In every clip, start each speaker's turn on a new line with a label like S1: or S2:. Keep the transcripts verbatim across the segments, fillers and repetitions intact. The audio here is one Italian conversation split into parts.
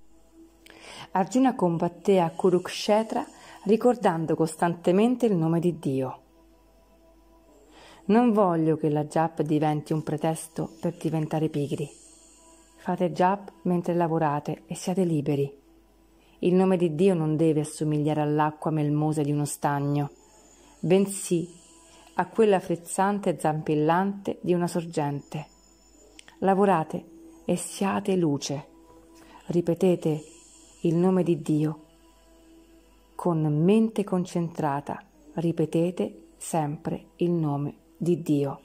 S1: Arjuna combatté a Kurukshetra ricordando costantemente il nome di Dio. Non voglio che la jap diventi un pretesto per diventare pigri. Fate jap mentre lavorate e siate liberi. Il nome di Dio non deve assomigliare all'acqua melmosa di uno stagno, bensì a quella frizzante e zampillante di una sorgente. Lavorate e siate luce. Ripetete il nome di Dio con mente concentrata. Ripetete sempre il nome di Dio.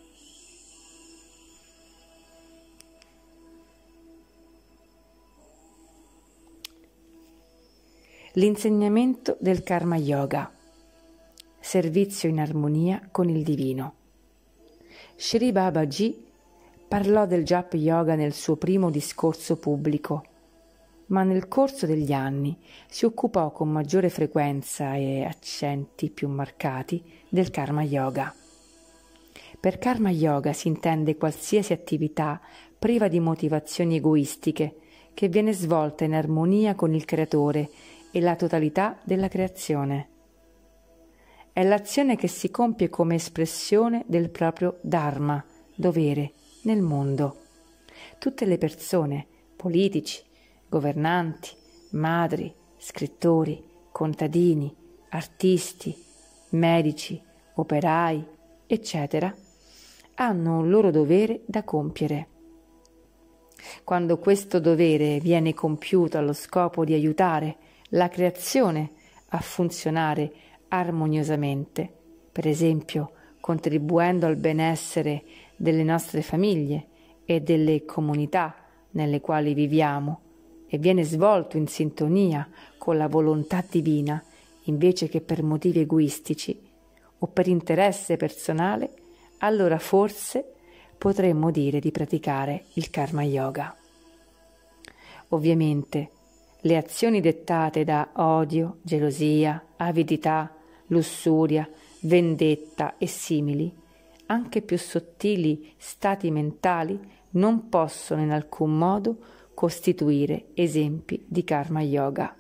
S1: L'insegnamento del Karma Yoga. Servizio in armonia con il divino. Shri Babaji parlò del Japa Yoga nel suo primo discorso pubblico, ma nel corso degli anni si occupò con maggiore frequenza e accenti più marcati del Karma Yoga. Per Karma Yoga si intende qualsiasi attività priva di motivazioni egoistiche che viene svolta in armonia con il Creatore e la totalità della creazione. È l'azione che si compie come espressione del proprio dharma, dovere, nel mondo. Tutte le persone, politici, governanti, madri, scrittori, contadini, artisti, medici, operai, eccetera, hanno un loro dovere da compiere. Quando questo dovere viene compiuto allo scopo di aiutare la creazione a funzionare armoniosamente, per esempio contribuendo al benessere delle nostre famiglie e delle comunità nelle quali viviamo, e viene svolto in sintonia con la volontà divina invece che per motivi egoistici o per interesse personale, allora forse potremmo dire di praticare il Karma Yoga. Ovviamente, le azioni dettate da odio, gelosia, avidità, lussuria, vendetta e simili, anche più sottili stati mentali, non possono in alcun modo costituire esempi di Karma Yoga.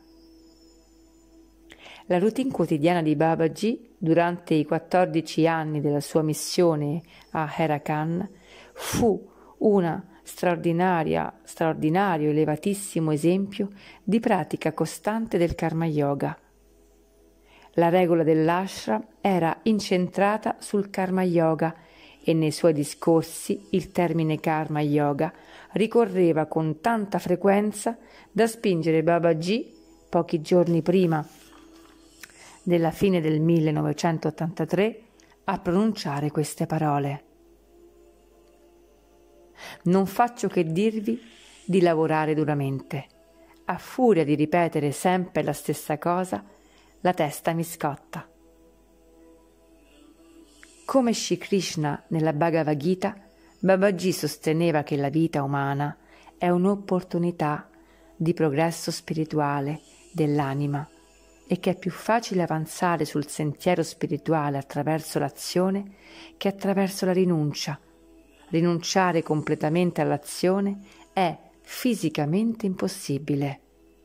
S1: La routine quotidiana di Babaji durante i quattordici anni della sua missione a Herakan fu una straordinaria, straordinario, elevatissimo esempio di pratica costante del Karma Yoga. La regola dell'ashram era incentrata sul Karma Yoga e nei suoi discorsi il termine Karma Yoga ricorreva con tanta frequenza da spingere Babaji, pochi giorni prima della fine del millenovecentottantatré, a pronunciare queste parole. Non faccio che dirvi di lavorare duramente. A furia di ripetere sempre la stessa cosa, la testa mi scotta. Come Shri Krishna nella Bhagavad Gita, Babaji sosteneva che la vita umana è un'opportunità di progresso spirituale dell'anima e che è più facile avanzare sul sentiero spirituale attraverso l'azione che attraverso la rinuncia. Rinunciare completamente all'azione è fisicamente impossibile.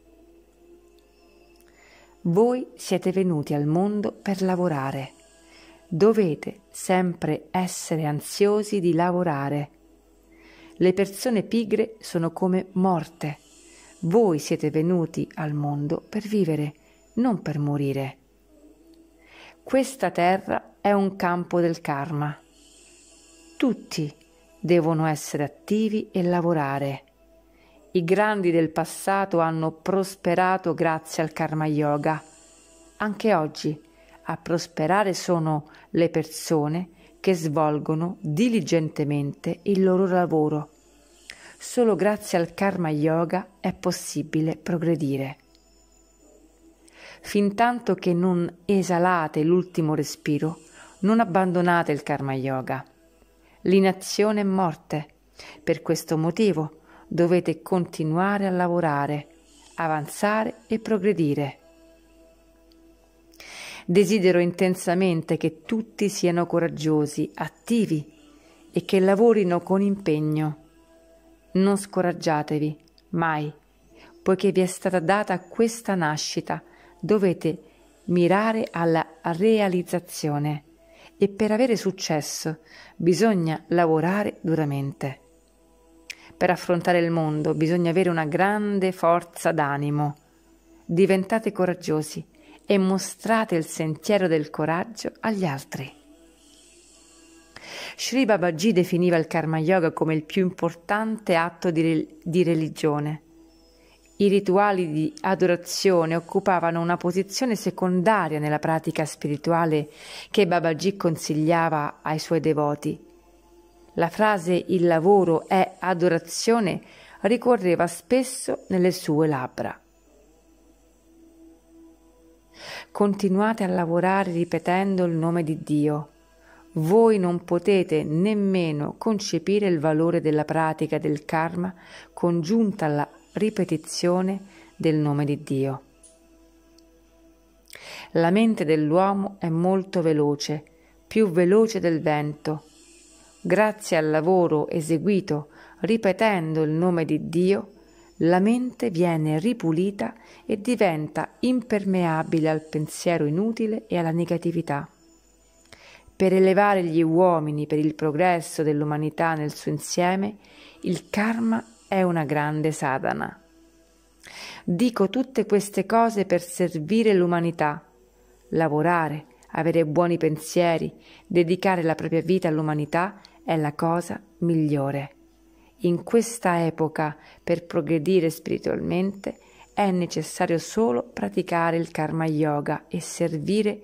S1: Voi siete venuti al mondo per lavorare. Dovete sempre essere ansiosi di lavorare. Le persone pigre sono come morte. Voi siete venuti al mondo per vivere, non per morire. Questa terra è un campo del karma. Tutti devono essere attivi e lavorare. I grandi del passato hanno prosperato grazie al Karma Yoga. Anche oggi a prosperare sono le persone che svolgono diligentemente il loro lavoro. Solo grazie al Karma Yoga è possibile progredire. Fintanto che non esalate l'ultimo respiro, non abbandonate il Karma Yoga. L'inazione è morte. Per questo motivo dovete continuare a lavorare, avanzare e progredire. Desidero intensamente che tutti siano coraggiosi, attivi e che lavorino con impegno. Non scoraggiatevi, mai. poiché vi è stata data questa nascita, dovete mirare alla realizzazione e per avere successo bisogna lavorare duramente. Per affrontare il mondo bisogna avere una grande forza d'animo. Diventate coraggiosi e mostrate il sentiero del coraggio agli altri. Sri Babaji definiva il Karma Yoga come il più importante atto di, di religione. I rituali di adorazione occupavano una posizione secondaria nella pratica spirituale che Babaji consigliava ai suoi devoti. La frase «il lavoro è adorazione» ricorreva spesso nelle sue labbra. Continuate a lavorare ripetendo il nome di Dio. Voi non potete nemmeno concepire il valore della pratica del karma congiunta alla ripetizione del nome di Dio. La mente dell'uomo è molto veloce, più veloce del vento. Grazie al lavoro eseguito ripetendo il nome di Dio, la mente viene ripulita e diventa impermeabile al pensiero inutile e alla negatività. Per elevare gli uomini per il progresso dell'umanità nel suo insieme, il karma è una grande sadhana. Dico tutte queste cose per servire l'umanità, lavorare, avere buoni pensieri, dedicare la propria vita all'umanità è la cosa migliore. In questa epoca, per progredire spiritualmente, è necessario solo praticare il Karma Yoga e servire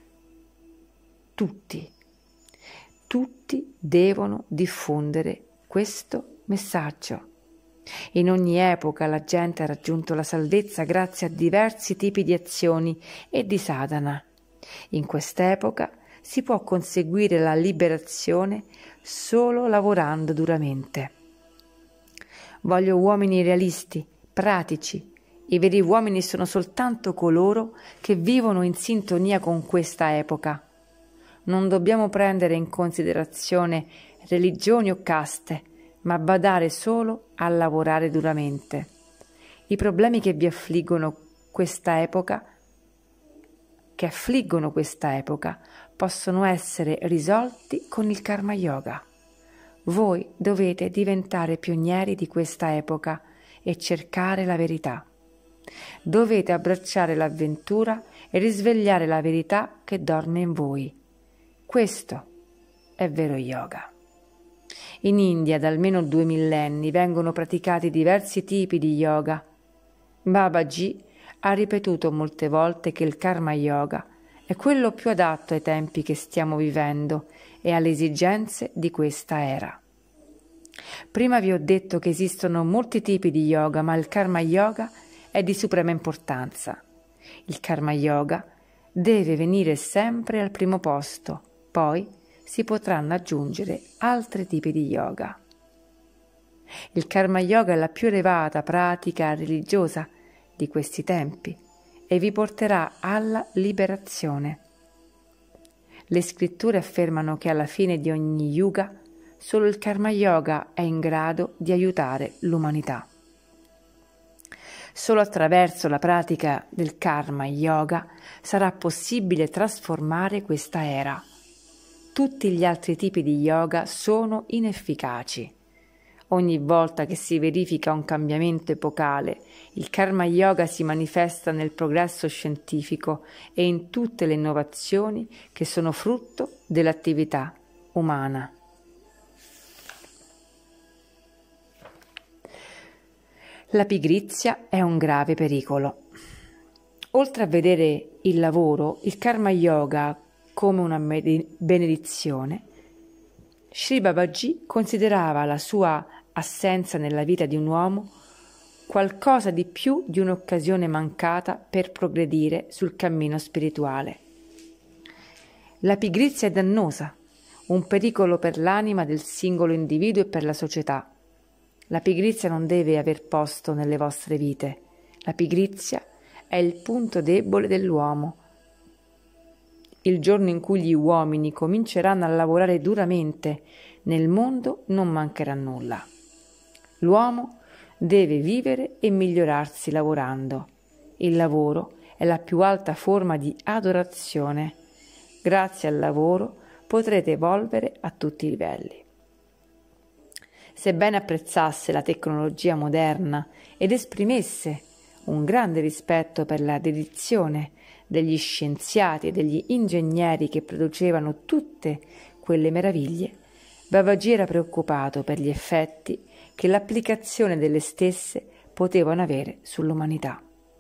S1: tutti. Tutti devono diffondere questo messaggio. In ogni epoca la gente ha raggiunto la salvezza grazie a diversi tipi di azioni e di sadhana. In quest'epoca si può conseguire la liberazione solo lavorando duramente. Voglio uomini realisti, pratici. I veri uomini sono soltanto coloro che vivono in sintonia con questa epoca. Non dobbiamo prendere in considerazione religioni o caste, ma badare solo a lavorare duramente. I problemi che vi affliggono questa epoca, che affliggono questa epoca, possono essere risolti con il Karma Yoga. Voi dovete diventare pionieri di questa epoca e cercare la verità. Dovete abbracciare l'avventura e risvegliare la verità che dorme in voi. Questo è vero yoga. In India da almeno due millenni vengono praticati diversi tipi di yoga. Babaji ha ripetuto molte volte che il Karma Yoga è quello più adatto ai tempi che stiamo vivendo e alle esigenze di questa era. Prima vi ho detto che esistono molti tipi di yoga, ma il Karma Yoga è di suprema importanza. Il Karma Yoga deve venire sempre al primo posto, poi si potranno aggiungere altri tipi di yoga. Il Karma Yoga è la più elevata pratica religiosa di questi tempi e vi porterà alla liberazione. Le scritture affermano che alla fine di ogni yuga solo il Karma Yoga è in grado di aiutare l'umanità. Solo attraverso la pratica del Karma Yoga sarà possibile trasformare questa era. Tutti gli altri tipi di yoga sono inefficaci. Ogni volta che si verifica un cambiamento epocale, il Karma Yoga si manifesta nel progresso scientifico e in tutte le innovazioni che sono frutto dell'attività umana. La pigrizia è un grave pericolo. Oltre a vedere il lavoro, il Karma Yoga come una benedizione, Sri Babaji considerava la sua assenza nella vita di un uomo qualcosa di più di un'occasione mancata per progredire sul cammino spirituale. La pigrizia è dannosa, un pericolo per l'anima del singolo individuo e per la società. La pigrizia non deve aver posto nelle vostre vite. La pigrizia è il punto debole dell'uomo. Il giorno in cui gli uomini cominceranno a lavorare duramente nel mondo non mancherà nulla. L'uomo deve vivere e migliorarsi lavorando. Il lavoro è la più alta forma di adorazione. Grazie al lavoro potrete evolvere a tutti i livelli. Sebbene apprezzasse la tecnologia moderna ed esprimesse un grande rispetto per la dedizione degli scienziati e degli ingegneri che producevano tutte quelle meraviglie, Babaji era preoccupato per gli effetti che l'applicazione delle stesse potevano avere sull'umanità.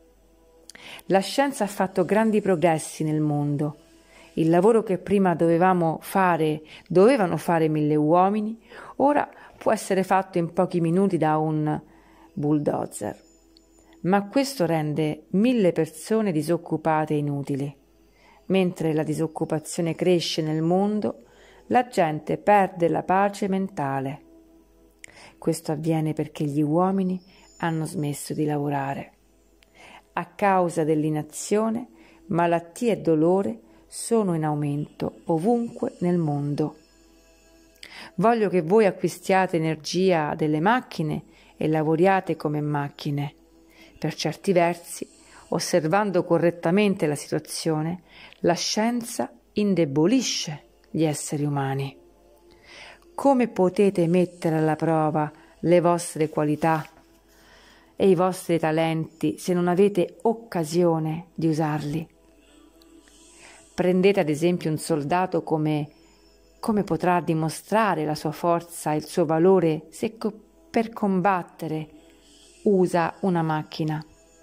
S1: La scienza ha fatto grandi progressi nel mondo. Il lavoro che prima dovevamo fare, dovevano fare mille uomini, ora può essere fatto in pochi minuti da un bulldozer. Ma questo rende mille persone disoccupate e inutili. Mentre la disoccupazione cresce nel mondo, la gente perde la pace mentale. Questo avviene perché gli uomini hanno smesso di lavorare. A causa dell'inazione, malattie e dolore sono in aumento ovunque nel mondo. Voglio che voi acquistiate energia delle macchine e lavoriate come macchine. Per certi versi, osservando correttamente la situazione, la scienza indebolisce gli esseri umani. Come potete mettere alla prova le vostre qualità e i vostri talenti se non avete occasione di usarli? Prendete ad esempio un soldato, come, come potrà dimostrare la sua forza e il suo valore se co- per combattere usa una macchina.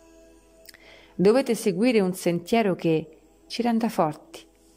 S1: Dovete seguire un sentiero che ci renda forti,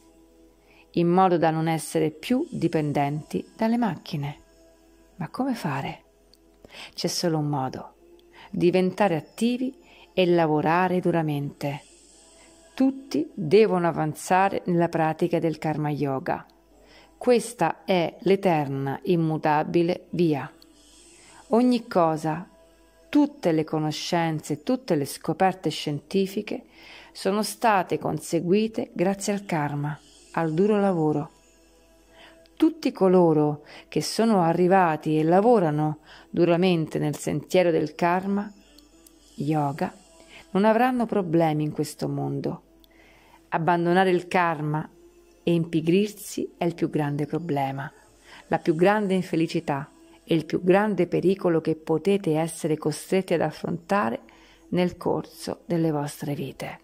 S1: in modo da non essere più dipendenti dalle macchine. Ma come fare? C'è solo un modo: diventare attivi e lavorare duramente. Tutti devono avanzare nella pratica del Karma Yoga. Questa è l'eterna, immutabile via. Ogni cosa, tutte le conoscenze, tutte le scoperte scientifiche sono state conseguite grazie al karma, al duro lavoro. Tutti coloro che sono arrivati e lavorano duramente nel sentiero del karma yoga non avranno problemi in questo mondo. Abbandonare il karma e impigrirsi è il più grande problema, la più grande infelicità e il più grande pericolo che potete essere costretti ad affrontare nel corso delle vostre vite.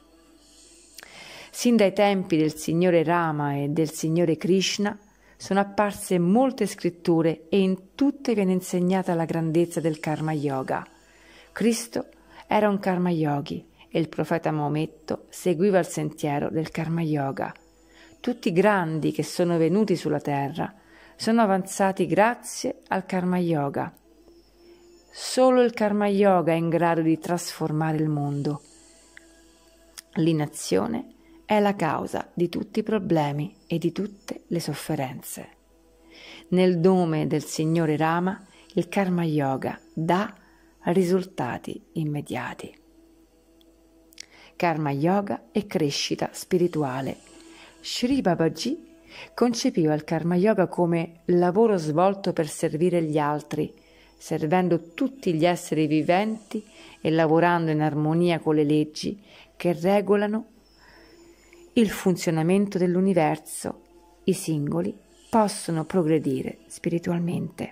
S1: Sin dai tempi del Signore Rama e del Signore Krishna sono apparse molte scritture e in tutte viene insegnata la grandezza del Karma Yoga. Cristo era un Karma Yogi e il profeta Maometto seguiva il sentiero del Karma Yoga. Tutti i grandi che sono venuti sulla terra sono avanzati grazie al Karma Yoga. Solo il Karma Yoga è in grado di trasformare il mondo. L'inazione è la causa di tutti i problemi e di tutte le sofferenze. Nel nome del Signore Rama, il Karma Yoga dà risultati immediati. Karma Yoga e crescita spirituale. Shri Babaji concepiva il Karma Yoga come lavoro svolto per servire gli altri, servendo tutti gli esseri viventi e lavorando in armonia con le leggi che regolano il funzionamento dell'universo. I singoli possono progredire spiritualmente.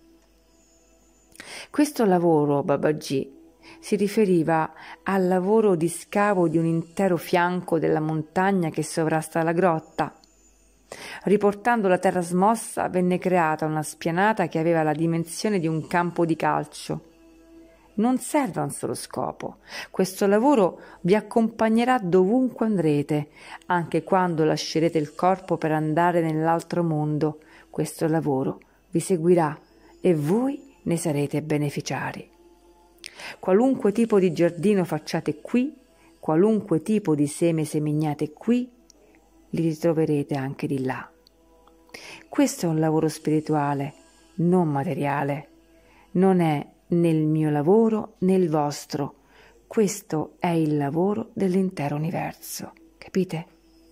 S1: Questo lavoro Babaji si riferiva al lavoro di scavo di un intero fianco della montagna che sovrasta la grotta. Riportando la terra smossa, venne creata una spianata che aveva la dimensione di un campo di calcio. Non serve a un solo scopo. Questo lavoro vi accompagnerà dovunque andrete, anche quando lascerete il corpo per andare nell'altro mondo. Questo lavoro vi seguirà e voi ne sarete beneficiari. Qualunque tipo di giardino facciate qui, qualunque tipo di seme seminate qui, li ritroverete anche di là. Questo è un lavoro spirituale, non materiale. Non è né il mio lavoro né il vostro. Questo è il lavoro dell'intero universo. Capite?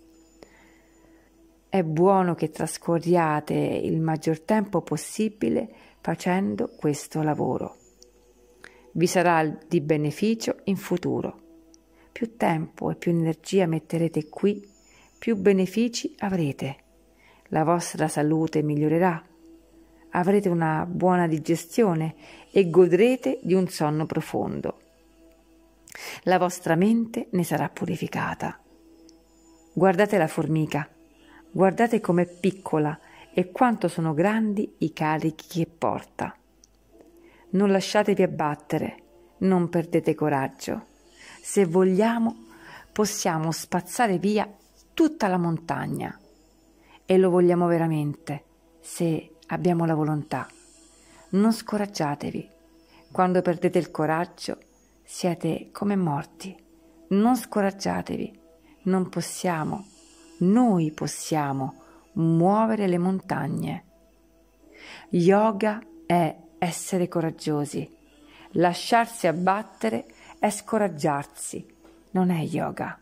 S1: È buono che trascorriate il maggior tempo possibile facendo questo lavoro. vi sarà di beneficio in futuro. Più tempo e più energia metterete qui, più benefici avrete. La vostra salute migliorerà, avrete una buona digestione e godrete di un sonno profondo. La vostra mente ne sarà purificata. Guardate la formica, guardate com'è piccola e quanto sono grandi i carichi che porta. Non lasciatevi abbattere, non perdete coraggio. Se vogliamo, possiamo spazzare via tutta la montagna. E lo vogliamo veramente, se abbiamo la volontà. Non scoraggiatevi. Quando perdete il coraggio, siete come morti. Non scoraggiatevi. Non possiamo, noi possiamo muovere le montagne. Yoga è essere coraggiosi. Lasciarsi abbattere è scoraggiarsi, non è yoga.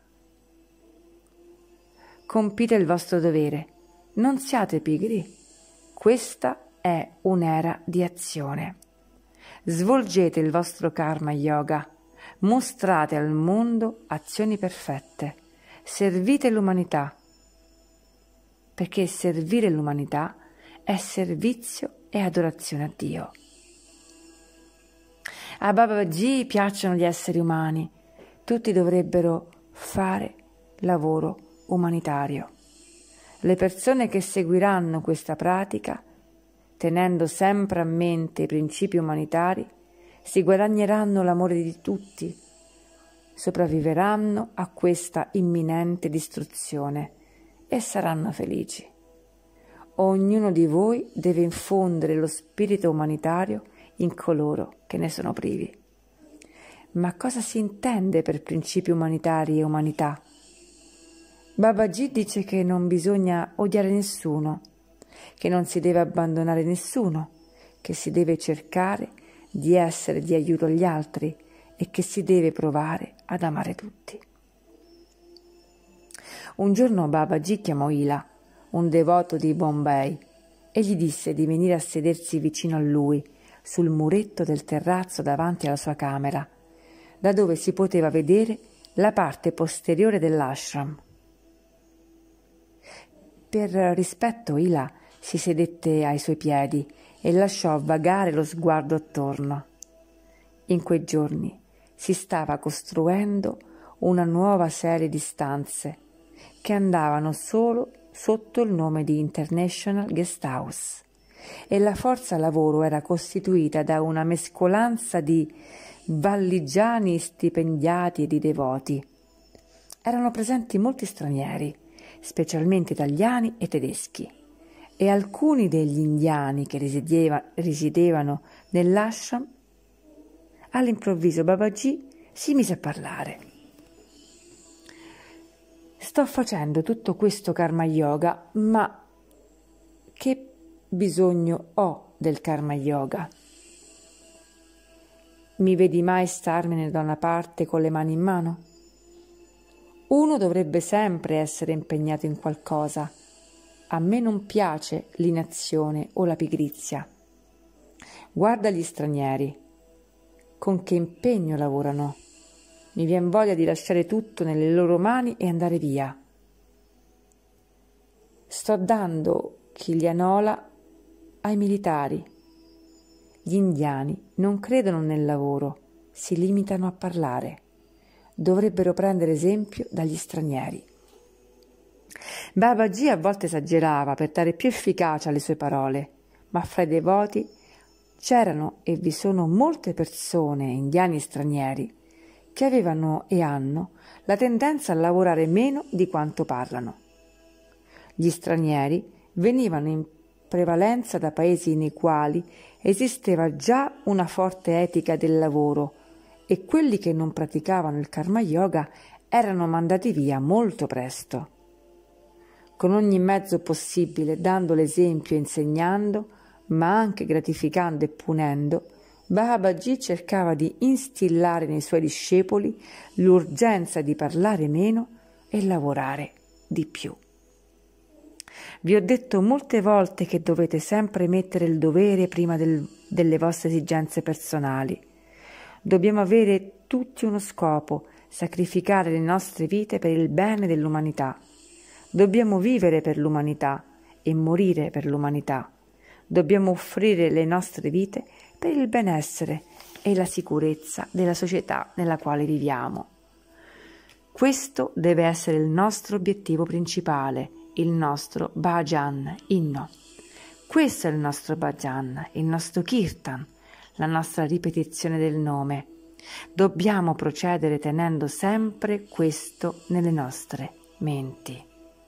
S1: Compite il vostro dovere, non siate pigri. Questa è un'era di azione. Svolgete il vostro karma yoga, mostrate al mondo azioni perfette, servite l'umanità, perché servire l'umanità è servizio e adorazione a Dio. A Babaji piacciono gli esseri umani, tutti dovrebbero fare lavoro umanitario. Le persone che seguiranno questa pratica, tenendo sempre a mente i principi umanitari, si guadagneranno l'amore di tutti, sopravviveranno a questa imminente distruzione e saranno felici. Ognuno di voi deve infondere lo spirito umanitario in coloro che ne sono privi. Ma cosa si intende per principi umanitari e umanità? Babaji dice che non bisogna odiare nessuno, che non si deve abbandonare nessuno, che si deve cercare di essere di aiuto agli altri e che si deve provare ad amare tutti. Un giorno Babaji chiamò Ila, un devoto di Bombay, e gli disse di venire a sedersi vicino a lui, sul muretto del terrazzo davanti alla sua camera, da dove si poteva vedere la parte posteriore dell'ashram. Per rispetto Ila si sedette ai suoi piedi e lasciò vagare lo sguardo attorno. In quei giorni si stava costruendo una nuova serie di stanze che andavano solo sotto il nome di International Guest House e la forza lavoro era costituita da una mescolanza di valligiani stipendiati e di devoti. Erano presenti molti stranieri, specialmente italiani e tedeschi, e alcuni degli indiani che risiedeva, risiedevano nell'ashram. All'improvviso Babaji si mise a parlare. Sto facendo tutto questo karma yoga, ma che bisogno ho del karma yoga? Mi vedi mai starmene da una parte con le mani in mano? Uno dovrebbe sempre essere impegnato in qualcosa. A me non piace l'inazione o la pigrizia. Guarda gli stranieri. Con che impegno lavorano. Mi vien voglia di lasciare tutto nelle loro mani e andare via. Sto dando Chiglianola ai militari. Gli indiani non credono nel lavoro, si limitano a parlare. Dovrebbero prendere esempio dagli stranieri. Babaji a volte esagerava per dare più efficacia alle sue parole, ma fra i devoti c'erano e vi sono molte persone, indiani e stranieri, che avevano e hanno la tendenza a lavorare meno di quanto parlano. Gli stranieri venivano in prevalenza da paesi nei quali esisteva già una forte etica del lavoro e quelli che non praticavano il karma yoga erano mandati via molto presto. Con ogni mezzo possibile, dando l'esempio e insegnando, ma anche gratificando e punendo, Babaji cercava di instillare nei suoi discepoli l'urgenza di parlare meno e lavorare di più. Vi ho detto molte volte che dovete sempre mettere il dovere prima del, delle vostre esigenze personali. Dobbiamo avere tutti uno scopo, sacrificare le nostre vite per il bene dell'umanità. Dobbiamo vivere per l'umanità e morire per l'umanità. Dobbiamo offrire le nostre vite per il benessere e la sicurezza della società nella quale viviamo. Questo deve essere il nostro obiettivo principale, il nostro bhajan, inno. Questo è il nostro bhajan, il nostro kirtan, la nostra ripetizione del nome. Dobbiamo procedere tenendo sempre questo nelle nostre menti.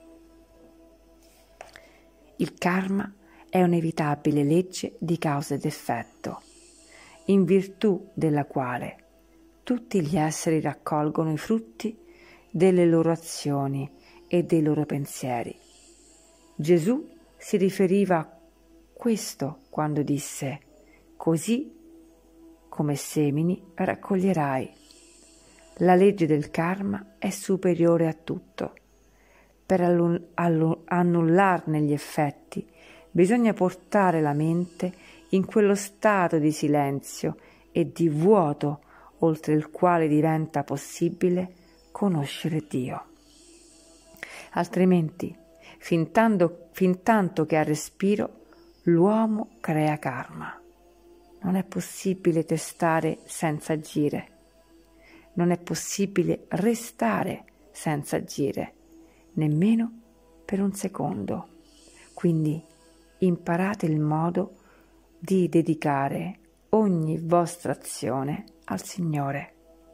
S1: Il karma è un'inevitabile legge di causa ed effetto, in virtù della quale tutti gli esseri raccolgono i frutti delle loro azioni e dei loro pensieri. Gesù si riferiva a questo quando disse: così come semini raccoglierai. La legge del karma è superiore a tutto. Per annullarne gli effetti bisogna portare la mente in quello stato di silenzio e di vuoto oltre il quale diventa possibile conoscere Dio. Altrimenti, fin tanto, fin tanto che ha respiro, l'uomo crea karma. Non è possibile testare senza agire. Non è possibile restare senza agire, nemmeno per un secondo. Quindi imparate il modo di dedicare ogni vostra azione al Signore.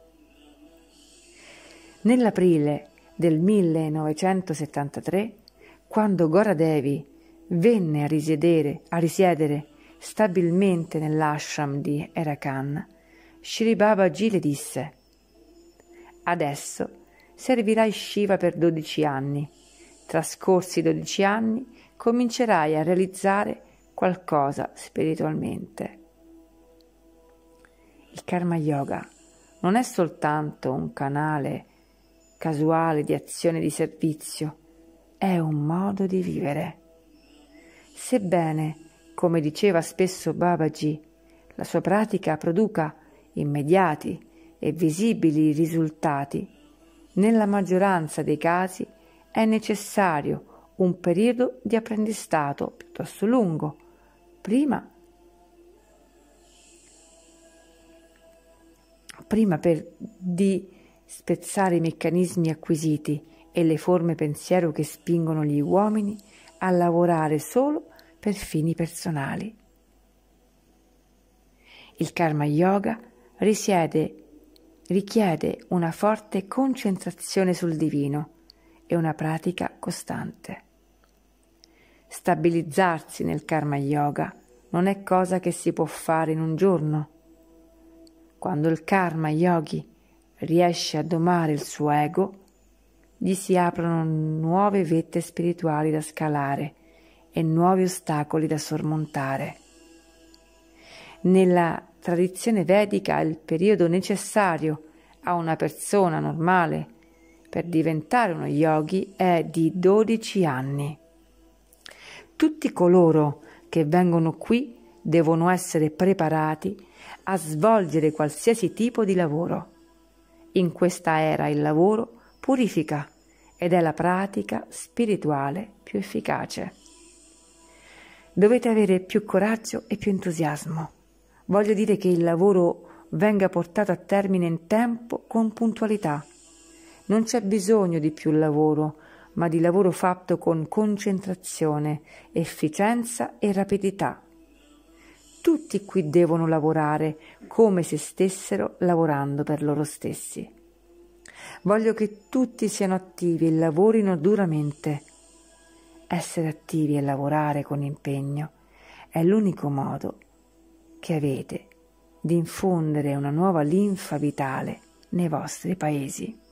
S1: Nell'aprile del millenovecentosettantatré, quando Goradevi venne a risiedere, a risiedere stabilmente nell'ashram di Erakan, Shri Babaji le disse: adesso servirai Shiva per dodici anni. Trascorsi dodici anni, comincerai a realizzare qualcosa spiritualmente. Il Karma Yoga non è soltanto un canale casuale di azione di servizio, è un modo di vivere. Sebbene, come diceva spesso Babaji, la sua pratica produca immediati e visibili risultati, nella maggioranza dei casi è necessario un periodo di apprendistato piuttosto lungo, prima, prima per di spezzare i meccanismi acquisiti e le forme pensiero che spingono gli uomini a lavorare solo per fini personali. Il Karma Yoga risiede, richiede una forte concentrazione sul divino e una pratica costante. Stabilizzarsi nel Karma Yoga non è cosa che si può fare in un giorno. Quando il Karma Yogi riesce a domare il suo ego, gli si aprono nuove vette spirituali da scalare e nuovi ostacoli da sormontare. Nella tradizione vedica il periodo necessario a una persona normale per diventare uno yogi è di dodici anni. Tutti coloro che vengono qui devono essere preparati a svolgere qualsiasi tipo di lavoro. In questa era il lavoro purifica ed è la pratica spirituale più efficace. Dovete avere più coraggio e più entusiasmo. Voglio dire che il lavoro venga portato a termine in tempo con puntualità. Non c'è bisogno di più lavoro, ma di lavoro fatto con concentrazione, efficienza e rapidità. Tutti qui devono lavorare come se stessero lavorando per loro stessi. Voglio che tutti siano attivi e lavorino duramente. Essere attivi e lavorare con impegno è l'unico modo che avete di infondere una nuova linfa vitale nei vostri paesi.